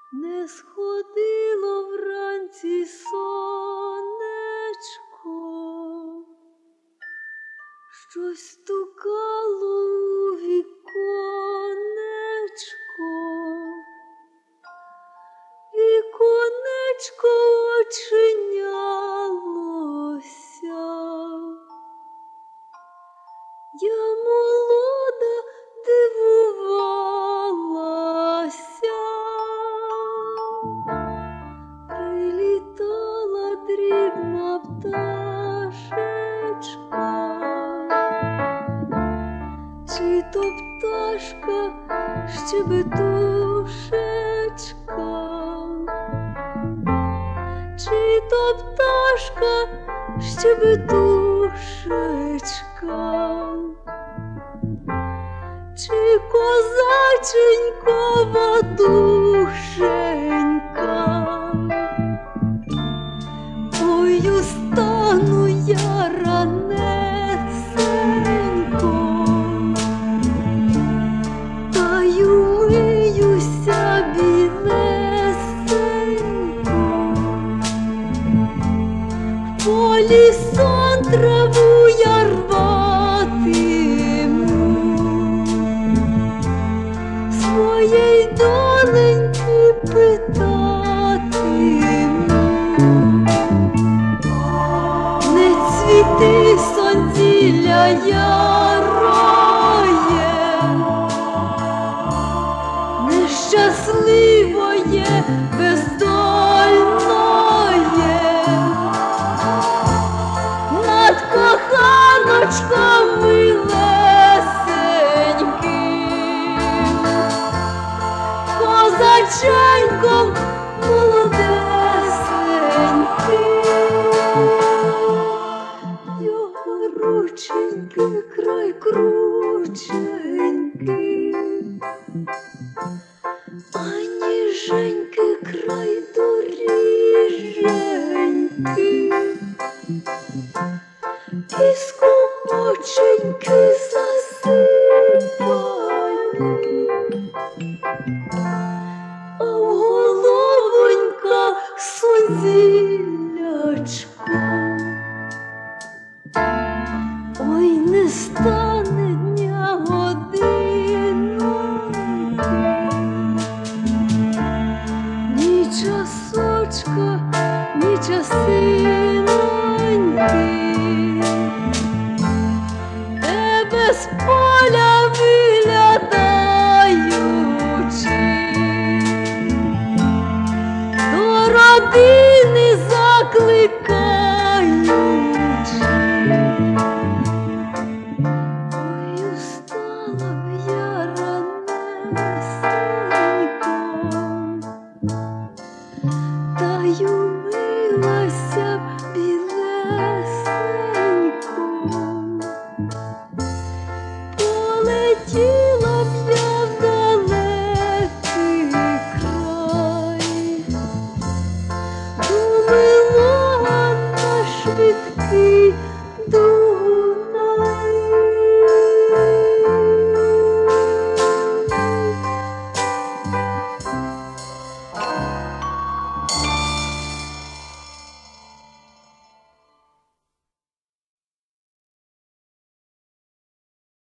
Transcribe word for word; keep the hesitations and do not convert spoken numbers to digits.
Не сходило вранці сонечко, щось стукало у віконечко, віконечко очинялося. Я молода дивувалася, прилітала дрібна пташечка, чи то пташка щебетушечка, чи то пташка щебетушечка, чи козаченькова душенька. Ой, устану я ранесенько, та й умиюся білесенько, в полі сон траву я рватиму, своєї доленьки питатиму. Не цвіти сонцілля яроє, нещасливоє, бездольноє, над коханочком милесеньким, козаченьком молодесеньким. Його рученьки край крученьки, а ніженьки край доріженьки, і скумоченьки засипані, а в головоньках сонзіллячко. Ой, не стане дня годиноньки, ні часочка, ні часиноньки, тебе з поля виглядаючи, до родини закликаючи. Ой, устала б я ранесенько, та й умилася б білесенько,